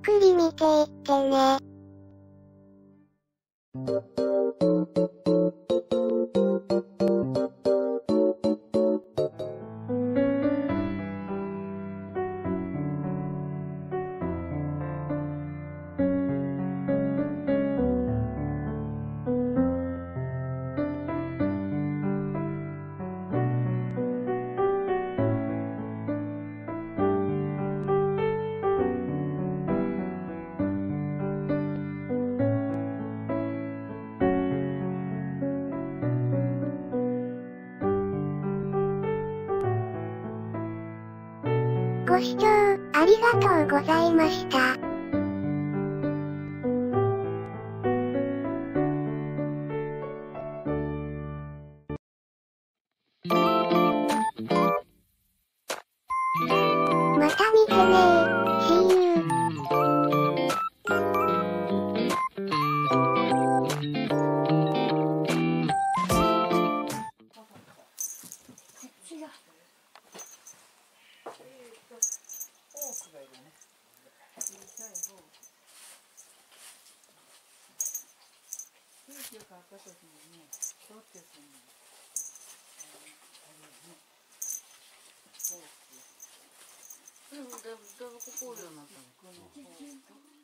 くり見ていってね。ご視聴ありがとうございました。また見てねー。See you. だいぶここおるようになったの。